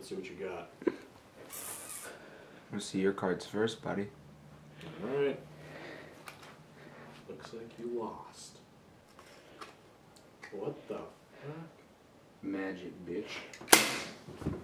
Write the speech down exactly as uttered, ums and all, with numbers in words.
Let's see what you got. Let's see your cards first, buddy. Alright. Looks like you lost. What the fuck? Magic, bitch.